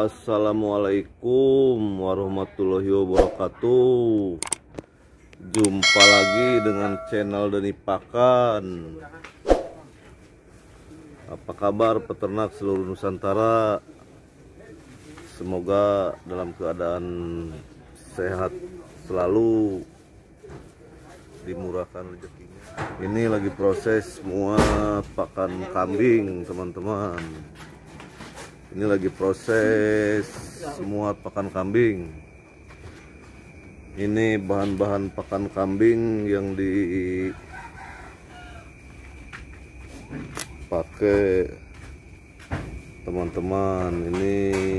Assalamualaikum warahmatullahi wabarakatuh. Jumpa lagi dengan channel Deni Pakan. Apa kabar peternak seluruh Nusantara? Semoga dalam keadaan sehat selalu, dimurahkan rezekinya. Ini lagi proses semua pakan kambing, teman-teman. Ini lagi proses semua pakan kambing. Ini bahan-bahan pakan kambing yang dipakai, teman-teman. Ini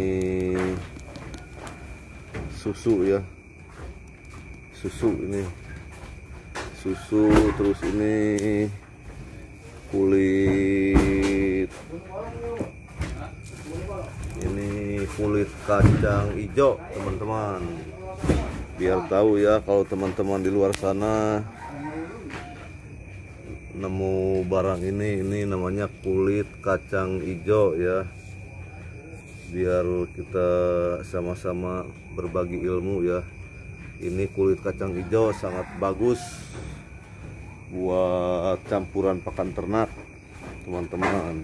susu ya, susu ini susu, terus ini kulit, ini kulit kacang hijau, teman-teman. Biar tahu ya, kalau teman-teman di luar sana nemu barang ini namanya kulit kacang hijau ya. Biar kita sama-sama berbagi ilmu ya. Ini kulit kacang hijau sangat bagus buat campuran pakan ternak, teman-teman.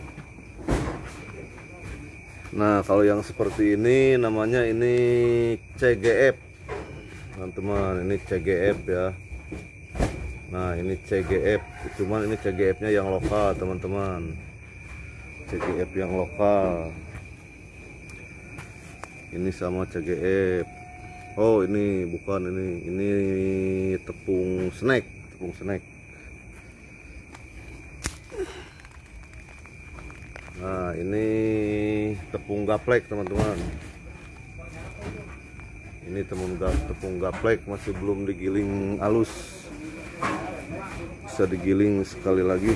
Nah, kalau yang seperti ini namanya ini CGF, teman-teman. Ini CGF ya. Nah, ini CGF, cuman ini CGF-nya yang lokal, teman-teman. CGF yang lokal. Ini sama CGF. Oh, ini bukan, ini tepung snack, tepung snack. Nah, ini tepung gaplek, teman-teman. Ini tepung gaplek, masih belum digiling halus. Bisa digiling sekali lagi.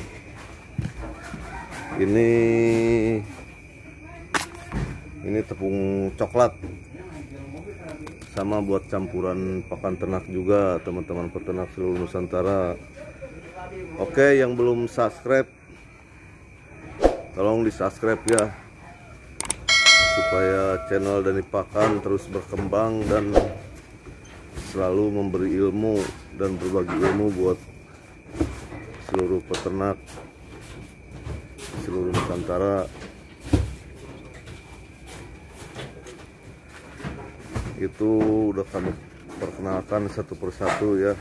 Ini tepung coklat. Sama buat campuran pakan ternak juga, teman-teman peternak seluruh Nusantara. Oke, yang belum subscribe, tolong di subscribe ya, supaya channel Deni Pakan terus berkembang dan selalu memberi ilmu dan berbagi ilmu buat seluruh peternak seluruh Nusantara. Itu udah kami perkenalkan satu persatu ya.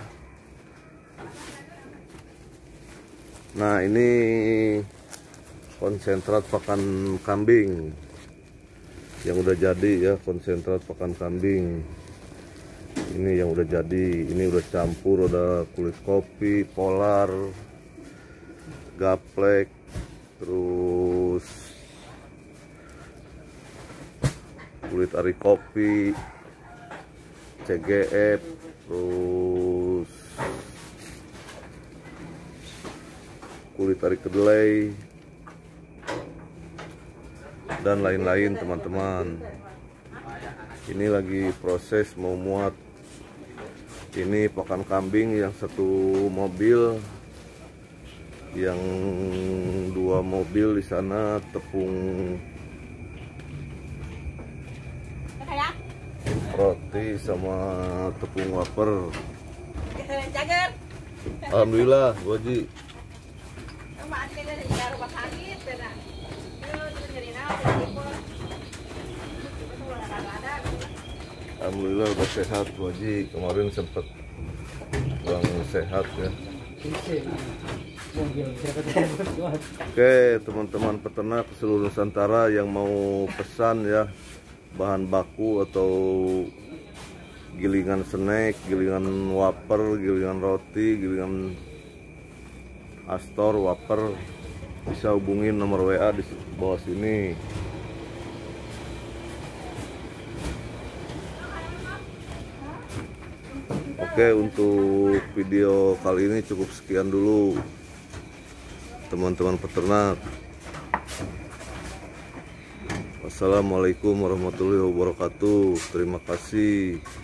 Nah, ini konsentrat pakan kambing yang udah jadi ya, konsentrat pakan kambing. Ini yang udah jadi, ini udah campur, ada kulit kopi, polar, gaplek, terus kulit ari kopi, CGF, terus kulit ari kedelai, dan lain-lain, teman-teman. Ini lagi proses mau muat. Ini pakan kambing yang satu mobil, yang dua mobil di sana tepung roti sama tepung wafer. Alhamdulillah, Bu Haji. Alhamdulillah udah sehat, Bu Haji. Kemarin sempat kurang sehat ya. Oke, teman-teman peternak seluruh Nusantara yang mau pesan ya, bahan baku atau gilingan snack, gilingan wafer, gilingan roti, gilingan astor, wafer, bisa hubungin nomor WA di bawah sini. Oke, untuk video kali ini cukup sekian dulu, teman-teman peternak. Wassalamualaikum warahmatullahi wabarakatuh. Terima kasih.